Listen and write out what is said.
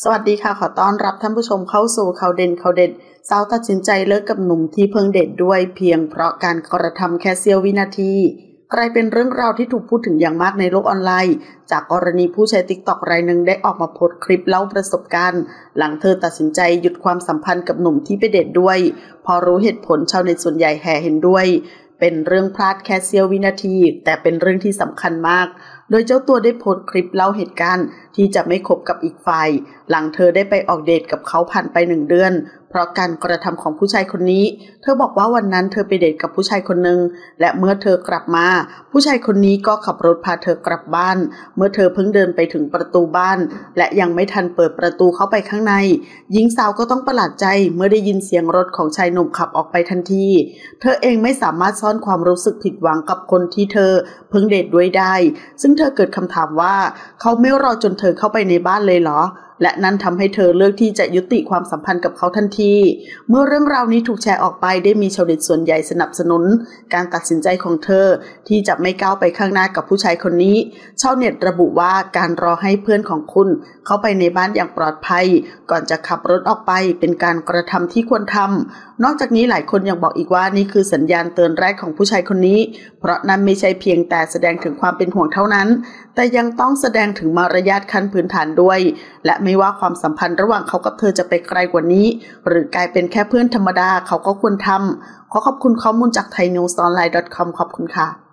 สวัสดีค่ะขอต้อนรับท่านผู้ชมเข้าสู่ข่าวเด่นข่าวเด็ดสาวตัดสินใจเลิกกับหนุ่มที่เพิ่งเดทด้วยเพียงเพราะการกระทำแค่เสี้ยววินาทีกลายเป็นเรื่องราวที่ถูกพูดถึงอย่างมากในโลกออนไลน์จากกรณีผู้ใช้ TikTok รายหนึ่งได้ออกมาโพสต์คลิปเล่าประสบการณ์หลังเธอตัดสินใจหยุดความสัมพันธ์กับหนุ่มที่ไปเดทด้วยพอรู้เหตุผลชาวเน็ตส่วนใหญ่แห่เห็นด้วยเป็นเรื่องพลาดแค่เสี้ยววินาทีแต่เป็นเรื่องที่สำคัญมากโดยเจ้าตัวได้โพสต์คลิปเล่าเหตุการณ์ที่จะไม่คบกับอีกฝ่ายหลังเธอได้ไปออกเดทกับเขาผ่านไป1 เดือนเพราะการกระทำของผู้ชายคนนี้เธอบอกว่าวันนั้นเธอไปเดทกับผู้ชายคนหนึ่งและเมื่อเธอกลับมาผู้ชายคนนี้ก็ขับรถพาเธอกลับบ้านเมื่อเธอเพิ่งเดินไปถึงประตูบ้านและยังไม่ทันเปิดประตูเข้าไปข้างในหญิงสาวก็ต้องประหลาดใจเมื่อได้ยินเสียงรถของชายหนุ่มขับออกไปทันทีเธอเองไม่สามารถซ่อนความรู้สึกผิดหวังกับคนที่เธอเพิ่งเดทด้วยได้ซึ่งเธอเกิดคำถามว่าเขาไม่รอจนเธอเข้าไปในบ้านเลยเหรอและนั่นทำให้เธอเลือกที่จะยุติความสัมพันธ์กับเขาทันทีเมื่อเรื่องราวนี้ถูกแชร์ออกไปได้มีชาวเน็ตส่วนใหญ่สนับสนุนการตัดสินใจของเธอที่จะไม่ก้าวไปข้างหน้ากับผู้ชายคนนี้ชาวเน็ตระบุว่าการรอให้เพื่อนของคุณเข้าไปในบ้านอย่างปลอดภัยก่อนจะขับรถออกไปเป็นการกระทำที่ควรทำนอกจากนี้หลายคนยังบอกอีกว่านี่คือสัญญาณเตือนแรกของผู้ชายคนนี้เพราะนั่นไม่ใช่เพียงแต่แสดงถึงความเป็นห่วงเท่านั้นแต่ยังต้องแสดงถึงมารยาทขั้นพื้นฐานด้วยและไม่ว่าความสัมพันธ์ระหว่างเขากับเธอจะไปไกลกว่านี้หรือกลายเป็นแค่เพื่อนธรรมดาเขาก็ควรทำขอขอบคุณข้อมูลจาก thainewsonline.com ขอบคุณค่ะ